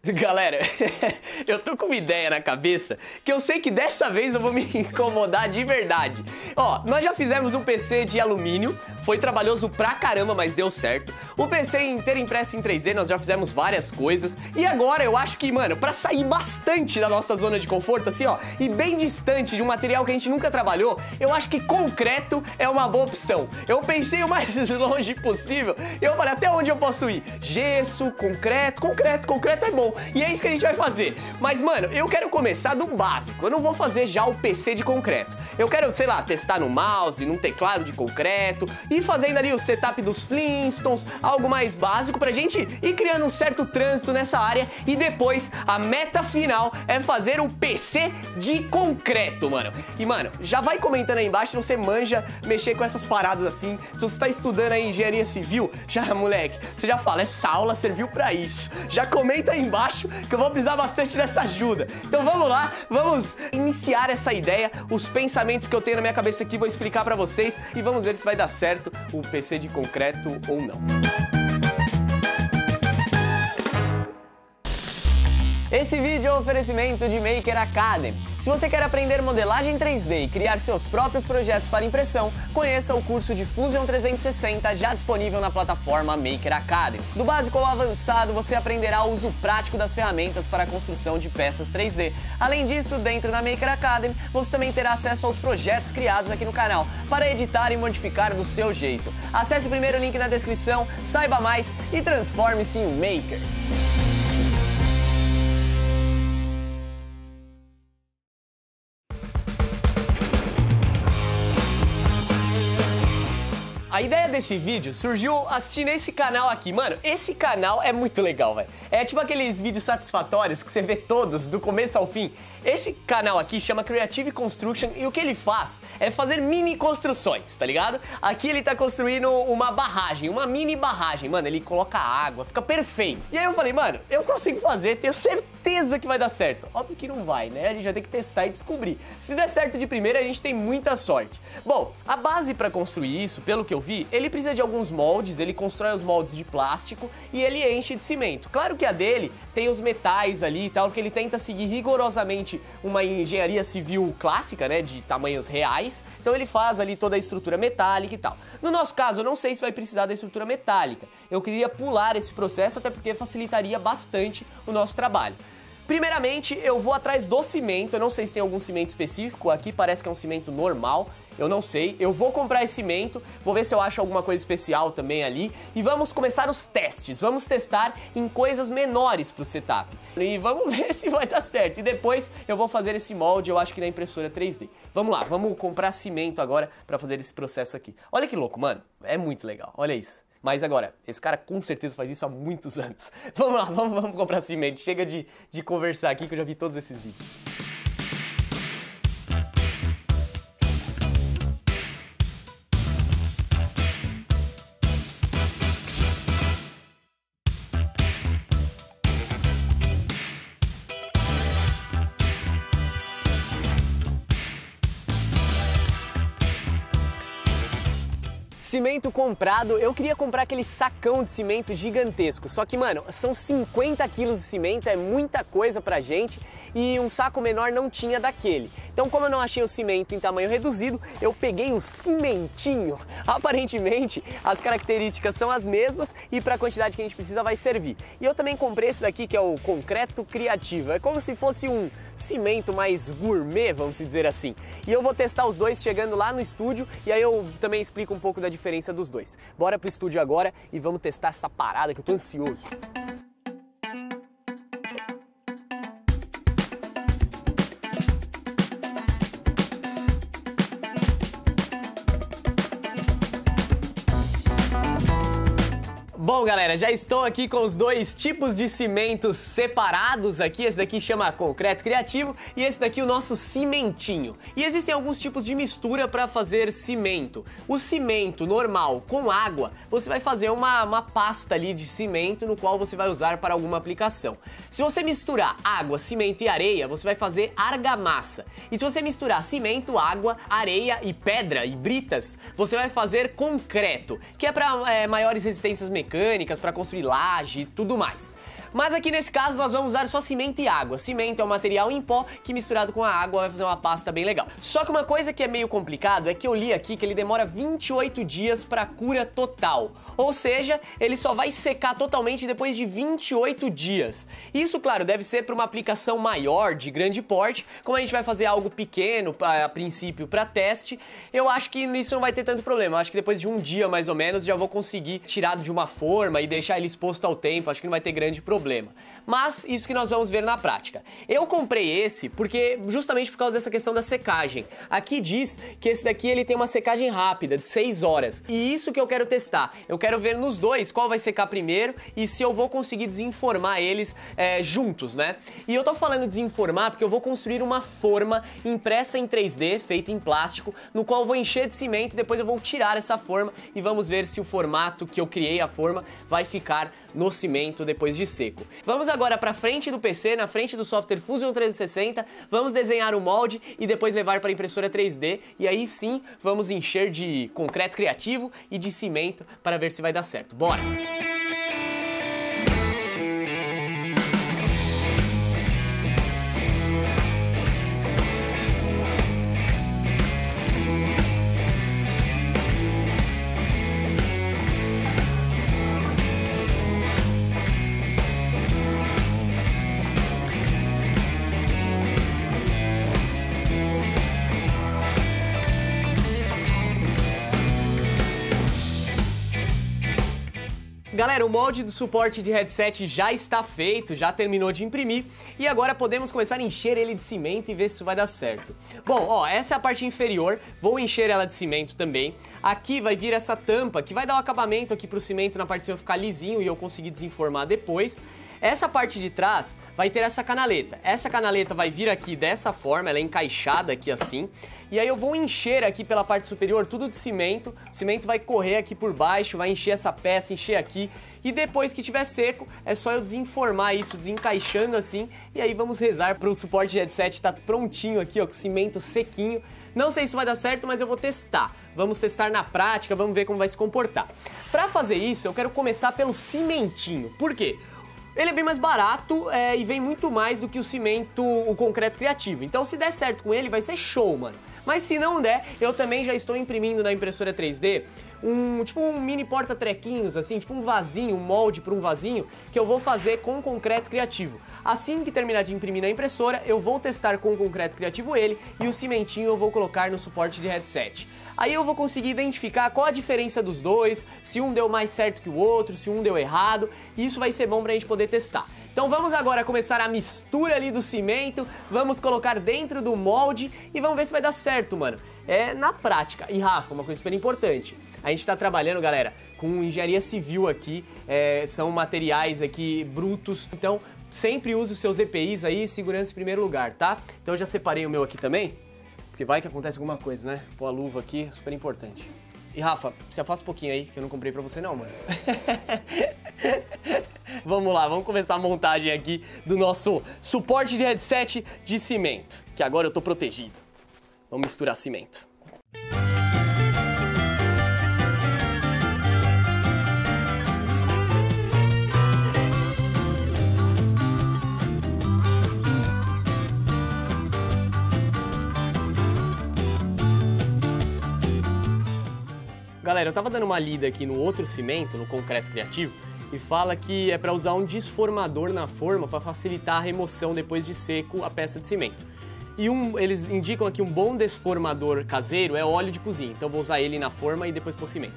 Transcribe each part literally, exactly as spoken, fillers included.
Galera, eu tô com uma ideia na cabeça que eu sei que dessa vez eu vou me incomodar de verdade. Ó, nós já fizemos um P C de alumínio, foi trabalhoso pra caramba, mas deu certo. O P C inteiro impresso em três D, nós já fizemos várias coisas. E agora eu acho que, mano, pra sair bastante da nossa zona de conforto, assim, ó, e bem distante de um material que a gente nunca trabalhou, eu acho que concreto é uma boa opção. Eu pensei o mais longe possível e eu falei, até onde eu posso ir? Gesso, concreto, concreto, concreto é bom. E é isso que a gente vai fazer. Mas, mano, eu quero começar do básico. Eu não vou fazer já o P C de concreto. Eu quero, sei lá, testar no mouse, num teclado de concreto e fazendo ali o setup dos Flintstones, algo mais básico pra gente ir criando um certo trânsito nessa área. E depois, a meta final é fazer o P C de concreto, mano. E, mano, já vai comentando aí embaixo se você manja mexer com essas paradas assim. Se você tá estudando aí engenharia civil, já, moleque, você já fala, essa aula serviu pra isso. Já comenta aí embaixo que eu vou precisar bastante dessa ajuda. Então vamos lá, vamos iniciar essa ideia, os pensamentos que eu tenho na minha cabeça aqui, vou explicar pra vocês e vamos ver se vai dar certo o P C de concreto ou não. Esse vídeo é um oferecimento de Maker Academy. Se você quer aprender modelagem três D e criar seus próprios projetos para impressão, conheça o curso de Fusion trezentos e sessenta já disponível na plataforma Maker Academy. Do básico ao avançado, você aprenderá o uso prático das ferramentas para a construção de peças três D. Além disso, dentro da Maker Academy, você também terá acesso aos projetos criados aqui no canal, para editar e modificar do seu jeito. Acesse o primeiro link na descrição, saiba mais e transforme-se em um Maker. A ideia desse vídeo surgiu assistindo esse canal aqui. Mano, esse canal é muito legal, velho. É tipo aqueles vídeos satisfatórios que você vê todos, do começo ao fim. Esse canal aqui chama Creative Construction e o que ele faz é fazer mini construções, tá ligado? Aqui ele tá construindo uma barragem, uma mini barragem. Mano, ele coloca água, fica perfeito. E aí eu falei, mano, eu consigo fazer, tenho certeza que vai dar certo. Óbvio que não vai, né? A gente vai ter que testar e descobrir. Se der certo de primeira, a gente tem muita sorte. Bom, a base pra construir isso, pelo que eu vi, ele precisa de alguns moldes, ele constrói os moldes de plástico e ele enche de cimento. Claro que a dele tem os metais ali e tal, que ele tenta seguir rigorosamente uma engenharia civil clássica, né, de tamanhos reais. Então ele faz ali toda a estrutura metálica e tal. No nosso caso, eu não sei se vai precisar da estrutura metálica. Eu queria pular esse processo, até porque facilitaria bastante o nosso trabalho. Primeiramente, eu vou atrás do cimento, eu não sei se tem algum cimento específico, aqui parece que é um cimento normal, eu não sei. Eu vou comprar esse cimento, vou ver se eu acho alguma coisa especial também ali e vamos começar os testes, vamos testar em coisas menores pro setup. E vamos ver se vai dar certo, e depois eu vou fazer esse molde, eu acho que na impressora três D. Vamos lá, vamos comprar cimento agora pra fazer esse processo aqui. Olha que louco, mano, é muito legal, olha isso. Mas agora, esse cara com certeza faz isso há muitos anos. Vamos lá, vamos, vamos comprar cimento. Chega de, de conversar aqui que eu já vi todos esses vídeos. Cimento comprado, eu queria comprar aquele sacão de cimento gigantesco, só que, mano, são cinquenta quilos de cimento, é muita coisa pra gente e um saco menor não tinha daquele. Então, como eu não achei o cimento em tamanho reduzido, eu peguei o cimentinho. Aparentemente, as características são as mesmas e para a quantidade que a gente precisa vai servir. E eu também comprei esse daqui, que é o Concreto Criativo. É como se fosse um cimento mais gourmet, vamos dizer assim. E eu vou testar os dois chegando lá no estúdio e aí eu também explico um pouco da diferença dos dois. Bora pro estúdio agora e vamos testar essa parada que eu tô ansioso. Bom, galera, já estou aqui com os dois tipos de cimentos separados aqui. Esse daqui chama Concreto Criativo e esse daqui o nosso cimentinho. E existem alguns tipos de mistura para fazer cimento. O cimento normal com água, você vai fazer uma, uma pasta ali de cimento no qual você vai usar para alguma aplicação. Se você misturar água, cimento e areia, você vai fazer argamassa. E se você misturar cimento, água, areia e pedra e britas, você vai fazer concreto, que é para é, maiores resistências mecânicas, para construir laje e tudo mais. Mas aqui nesse caso nós vamos usar só cimento e água. Cimento é um material em pó que misturado com a água vai fazer uma pasta bem legal. Só que uma coisa que é meio complicado é que eu li aqui que ele demora vinte e oito dias para cura total. Ou seja, ele só vai secar totalmente depois de vinte e oito dias. Isso, claro, deve ser para uma aplicação maior, de grande porte. Como a gente vai fazer algo pequeno, a princípio, para teste, eu acho que isso não vai ter tanto problema. Eu acho que depois de um dia, mais ou menos, já vou conseguir tirar de uma forma e deixar ele exposto ao tempo. Acho que não vai ter grande problema. Mas isso que nós vamos ver na prática. Eu comprei esse porque, justamente por causa dessa questão da secagem. Aqui diz que esse daqui ele tem uma secagem rápida, de seis horas. E isso que eu quero testar. Eu quero ver nos dois qual vai secar primeiro e se eu vou conseguir desenformar eles é, juntos, né? E eu tô falando desenformar porque eu vou construir uma forma impressa em três D, feita em plástico, no qual eu vou encher de cimento e depois eu vou tirar essa forma e vamos ver se o formato que eu criei, a forma, vai ficar no cimento depois de seco. Vamos agora para frente do P C, na frente do software Fusion trezentos e sessenta, vamos desenhar o molde e depois levar para a impressora três D e aí sim vamos encher de concreto criativo e de cimento para ver se vai dar certo. Bora! Galera, o molde do suporte de headset já está feito, já terminou de imprimir e agora podemos começar a encher ele de cimento e ver se isso vai dar certo. Bom, ó, essa é a parte inferior, vou encher ela de cimento também. Aqui vai vir essa tampa que vai dar um acabamento aqui pro cimento na parte de cima ficar lisinho e eu conseguir desenformar depois. Essa parte de trás vai ter essa canaleta. Essa canaleta vai vir aqui dessa forma, ela é encaixada aqui assim. E aí eu vou encher aqui pela parte superior tudo de cimento. O cimento vai correr aqui por baixo, vai encher essa peça, encher aqui. E depois que tiver seco, é só eu desenformar isso, desencaixando assim. E aí vamos rezar para o suporte de headset estar prontinho aqui, ó, com cimento sequinho. Não sei se vai dar certo, mas eu vou testar. Vamos testar na prática, vamos ver como vai se comportar. Para fazer isso, eu quero começar pelo cimentinho. Por quê? Ele é bem mais barato é, e vem muito mais do que o cimento, o concreto criativo. Então se der certo com ele, vai ser show, mano. Mas se não der, eu também já estou imprimindo na impressora três D um tipo um mini porta-trequinhos, assim, tipo um vasinho, um molde para um vasinho, que eu vou fazer com concreto criativo. Assim que terminar de imprimir na impressora, eu vou testar com o concreto criativo ele e o cimentinho eu vou colocar no suporte de headset. Aí eu vou conseguir identificar qual a diferença dos dois, se um deu mais certo que o outro, se um deu errado, e isso vai ser bom pra gente poder testar. Então vamos agora começar a mistura ali do cimento, vamos colocar dentro do molde e vamos ver se vai dar certo, mano. É na prática. E Rafa, uma coisa super importante, a gente tá trabalhando, galera, com engenharia civil aqui, é, são materiais aqui brutos, então sempre use os seus E P Is aí, segurança em primeiro lugar, tá? Então eu já separei o meu aqui também, porque vai que acontece alguma coisa, né? Pôr a luva aqui, super importante. E Rafa, se afasta um pouquinho aí, que eu não comprei pra você não, mano. Vamos lá, vamos começar a montagem aqui do nosso suporte de headset de cimento, que agora eu tô protegido. Vamos misturar cimento. Galera, eu tava dando uma lida aqui no outro cimento, no concreto criativo, e fala que é para usar um desformador na forma para facilitar a remoção depois de seco a peça de cimento. E um, eles indicam aqui um bom desformador caseiro é óleo de cozinha, então eu vou usar ele na forma e depois pôr cimento.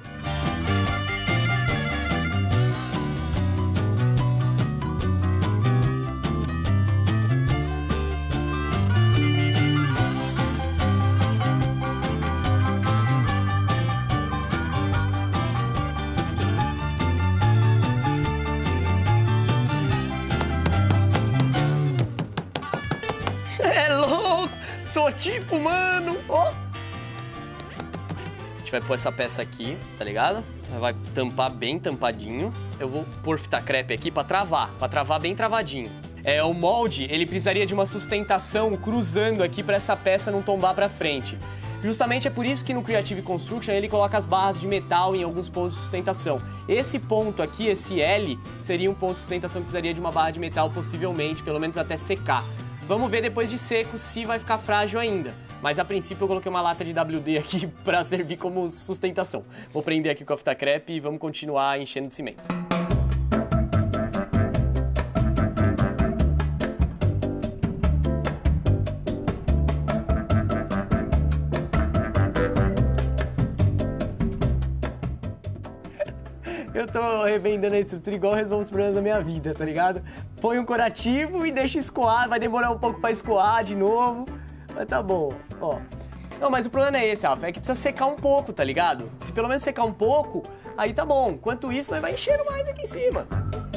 Sou tipo, mano, ó. A gente vai pôr essa peça aqui, tá ligado? Vai tampar bem tampadinho. Eu vou pôr fita crepe aqui pra travar, pra travar bem travadinho. É, o molde, ele precisaria de uma sustentação cruzando aqui pra essa peça não tombar pra frente. Justamente é por isso que no Creative Construction ele coloca as barras de metal em alguns pontos de sustentação. Esse ponto aqui, esse L, seria um ponto de sustentação que precisaria de uma barra de metal possivelmente, pelo menos até secar. Vamos ver depois de seco se vai ficar frágil ainda. Mas a princípio eu coloquei uma lata de W D aqui para servir como sustentação. Vou prender aqui com a fita crepe e vamos continuar enchendo de cimento. Eu tô revendendo a estrutura igual eu resolvo os problemas da minha vida, tá ligado? Põe um curativo e deixa escoar, vai demorar um pouco pra escoar de novo, mas tá bom, ó. Não, mas o problema é esse, Rafa, é que precisa secar um pouco, tá ligado? Se pelo menos secar um pouco, aí tá bom. Enquanto isso, nós vai enchendo mais aqui em cima.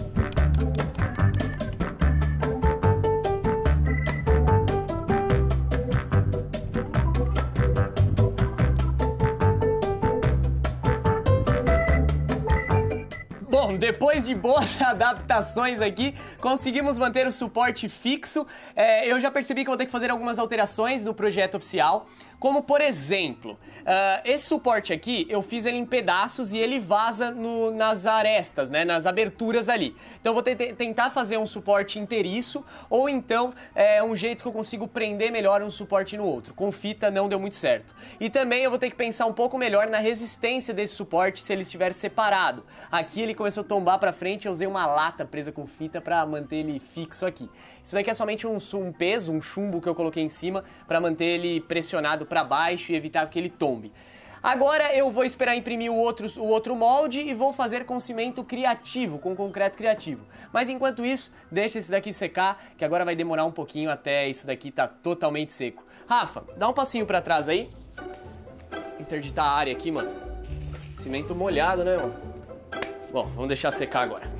Bom, depois de boas adaptações aqui, conseguimos manter o suporte fixo. É, eu já percebi que vou ter que fazer algumas alterações no projeto oficial, como por exemplo, uh, esse suporte aqui, eu fiz ele em pedaços e ele vaza no, nas arestas, né, nas aberturas ali. Então eu vou tentar fazer um suporte inteiriço, ou então é, um jeito que eu consigo prender melhor um suporte no outro. Com fita não deu muito certo. E também eu vou ter que pensar um pouco melhor na resistência desse suporte se ele estiver separado. Aqui ele começou a tombar pra frente, eu usei uma lata presa com fita pra manter ele fixo aqui. Isso daqui é somente um, um peso, um chumbo que eu coloquei em cima pra manter ele pressionado pra baixo e evitar que ele tombe. Agora eu vou esperar imprimir o outro, o outro molde e vou fazer com cimento criativo, com concreto criativo. Mas enquanto isso, deixa esse daqui secar, que agora vai demorar um pouquinho até isso daqui tá totalmente seco. Rafa, dá um passinho pra trás aí. Interditar a área aqui, mano. Cimento molhado, né, mano? Bom, vamos deixar secar agora.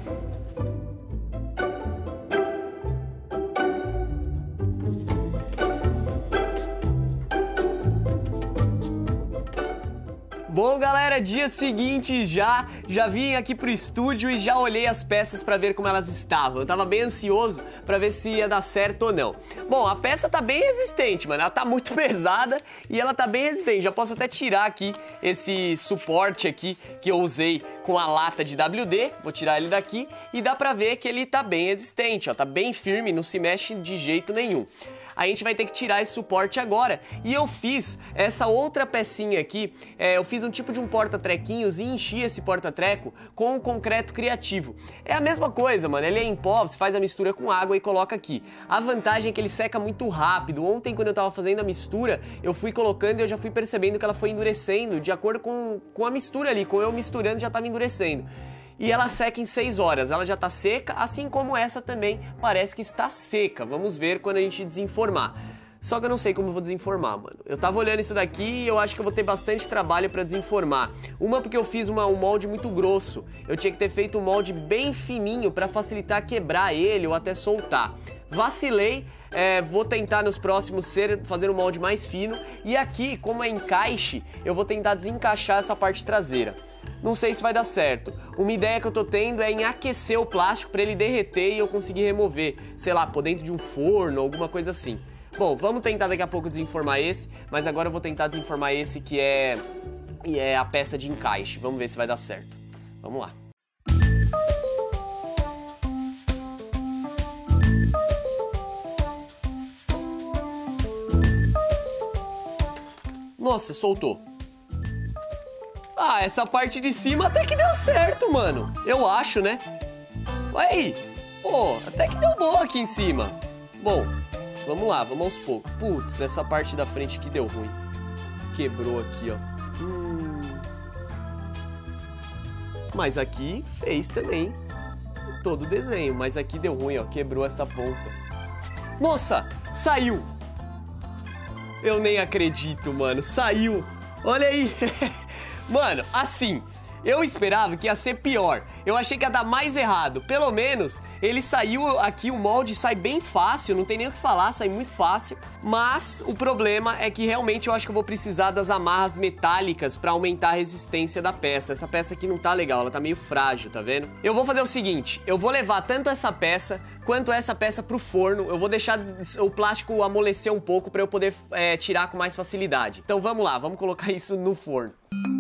Bom, galera, dia seguinte já, já vim aqui pro estúdio e já olhei as peças pra ver como elas estavam. Eu tava bem ansioso pra ver se ia dar certo ou não. Bom, a peça tá bem resistente, mano, ela tá muito pesada e ela tá bem resistente. Já posso até tirar aqui esse suporte aqui que eu usei com a lata de W D, vou tirar ele daqui e dá pra ver que ele tá bem resistente, ó, tá bem firme, não se mexe de jeito nenhum. A gente vai ter que tirar esse suporte agora. E eu fiz essa outra pecinha aqui, é, eu fiz um tipo de um porta-trequinhos e enchi esse porta-treco com o concreto criativo. É a mesma coisa, mano, ele é em pó, você faz a mistura com água e coloca aqui. A vantagem é que ele seca muito rápido. Ontem, quando eu tava fazendo a mistura, eu fui colocando e eu já fui percebendo que ela foi endurecendo de acordo com, com a mistura ali, com eu misturando já tava endurecendo. E ela seca em seis horas, ela já tá seca, assim como essa também parece que está seca. Vamos ver quando a gente desenformar. Só que eu não sei como eu vou desenformar, mano. Eu tava olhando isso daqui e eu acho que eu vou ter bastante trabalho pra desenformar. Uma porque eu fiz uma, um molde muito grosso. Eu tinha que ter feito um molde bem fininho pra facilitar quebrar ele ou até soltar. Vacilei, é, vou tentar nos próximos ser, fazer um molde mais fino. E aqui, como é encaixe, eu vou tentar desencaixar essa parte traseira. Não sei se vai dar certo. Uma ideia que eu tô tendo é em aquecer o plástico para ele derreter e eu conseguir remover. Sei lá, por dentro de um forno, alguma coisa assim. Bom, vamos tentar daqui a pouco desenformar esse, mas agora eu vou tentar desenformar esse que é, que é a peça de encaixe. Vamos ver se vai dar certo. Vamos lá. Nossa, soltou. Ah, essa parte de cima até que deu certo, mano. Eu acho, né? Olha aí. Pô, até que deu bom aqui em cima. Bom, vamos lá, vamos aos poucos. Putz, essa parte da frente aqui deu ruim. Quebrou aqui, ó. Hum. Mas aqui fez também todo o desenho. Mas aqui deu ruim, ó. Quebrou essa ponta. Nossa, saiu. Eu nem acredito, mano. Saiu. Olha aí. Mano, assim, Eu esperava que ia ser pior. Eu achei que ia dar mais errado. Pelo menos, ele saiu aqui, o molde sai bem fácil, não tem nem o que falar, sai muito fácil. Mas o problema é que realmente eu acho que eu vou precisar das amarras metálicas pra aumentar a resistência da peça. Essa peça aqui não tá legal, ela tá meio frágil, tá vendo? Eu vou fazer o seguinte, eu vou levar tanto essa peça quanto essa peça pro forno. Eu vou deixar o plástico amolecer um pouco pra eu poder é, tirar com mais facilidade. Então vamos lá, vamos colocar isso no forno.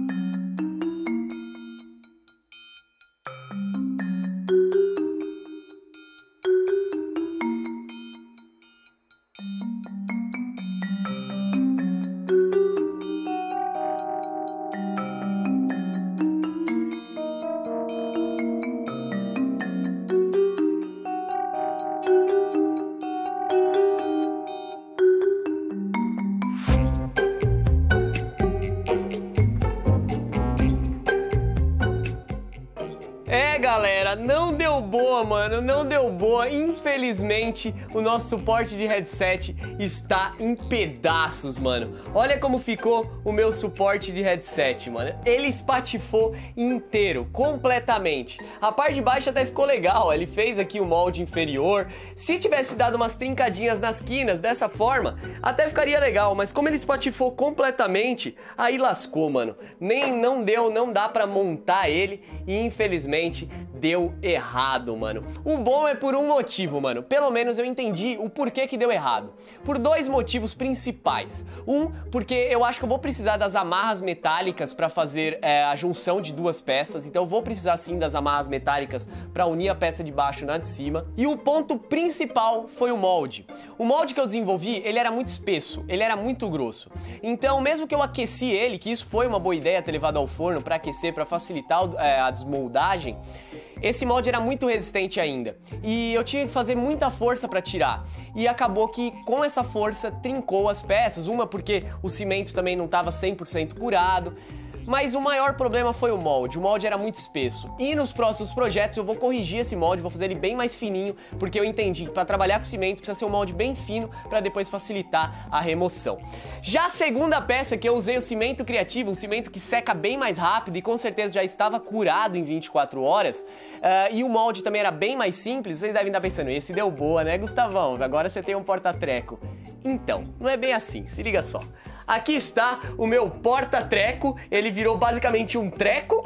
É, galera, não deu boa, mano, não deu boa. Infelizmente, o nosso suporte de headset está em pedaços, mano. Olha como ficou o meu suporte de headset, mano. Ele espatifou inteiro, completamente. A parte de baixo até ficou legal, ele fez aqui o molde inferior. Se tivesse dado umas trincadinhas nas quinas dessa forma, até ficaria legal, mas como ele espatifou completamente, aí lascou, mano. Nem não deu, não dá pra montar ele e infelizmente deu errado, mano. O bom é por um motivo, mano. Pelo menos eu entendi o porquê que deu errado. Por dois motivos principais. Um, porque eu acho que eu vou precisar das amarras metálicas para fazer é, a junção de duas peças. Então eu vou precisar sim das amarras metálicas para unir a peça de baixo na de cima. E o ponto principal foi o molde. O molde que eu desenvolvi, ele era muito espesso, ele era muito grosso. Então mesmo que eu aqueci ele, que isso foi uma boa ideia ter levado ao forno para aquecer, para facilitar é, a desmoldagem, esse molde era muito resistente ainda e eu tinha que fazer muita força para tirar e acabou que com essa força trincou as peças, uma porque o cimento também não estava cem por cento curado. Mas o maior problema foi o molde, o molde era muito espesso. E nos próximos projetos eu vou corrigir esse molde, vou fazer ele bem mais fininho, porque eu entendi que para trabalhar com cimento precisa ser um molde bem fino para depois facilitar a remoção. Já a segunda peça que eu usei o cimento criativo, um cimento que seca bem mais rápido e com certeza já estava curado em vinte e quatro horas, uh, e o molde também era bem mais simples, vocês devem estar pensando, esse deu boa, né, Gustavão? Agora você tem um porta-treco. Então, não é bem assim, se liga só. Aqui está o meu porta-treco, ele virou basicamente um treco.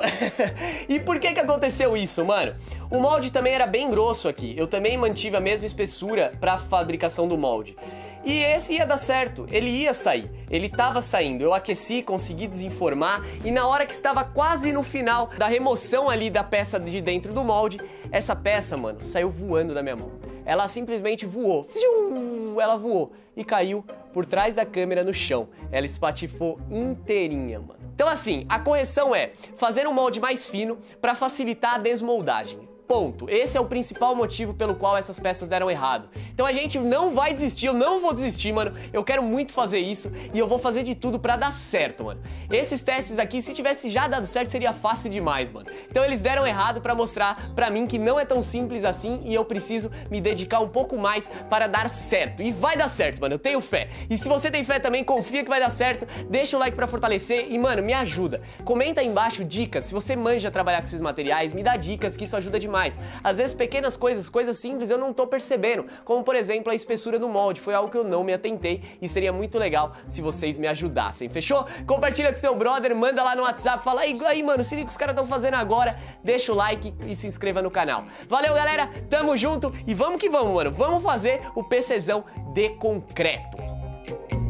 E por que que aconteceu isso, mano? O molde também era bem grosso aqui, eu também mantive a mesma espessura para a fabricação do molde. E esse ia dar certo, ele ia sair, ele tava saindo, eu aqueci, consegui desenformar e na hora que estava quase no final da remoção ali da peça de dentro do molde, essa peça, mano, saiu voando da minha mão. Ela simplesmente voou, ela voou e caiu por trás da câmera no chão. Ela espatifou inteirinha, mano. Então assim, a correção é fazer um molde mais fino para facilitar a desmoldagem. Ponto. Esse é o principal motivo pelo qual essas peças deram errado. Então a gente não vai desistir, eu não vou desistir, mano. Eu quero muito fazer isso e eu vou fazer de tudo pra dar certo, mano. Esses testes aqui, se tivesse já dado certo, seria fácil demais, mano. Então eles deram errado pra mostrar pra mim que não é tão simples assim e eu preciso me dedicar um pouco mais para dar certo. E vai dar certo, mano. Eu tenho fé. E se você tem fé também, confia que vai dar certo. Deixa o like pra fortalecer e, mano, me ajuda. Comenta aí embaixo dicas. Se você manja trabalhar com esses materiais, me dá dicas que isso ajuda demais. Às vezes pequenas coisas, coisas simples eu não tô percebendo, como por exemplo a espessura do molde, foi algo que eu não me atentei e seria muito legal se vocês me ajudassem, fechou? Compartilha com seu brother, manda lá no WhatsApp, fala aí, aí mano, se liga que os caras estão fazendo agora, deixa o like e se inscreva no canal. Valeu, galera, tamo junto e vamos que vamos, mano, vamos fazer o PCzão de concreto.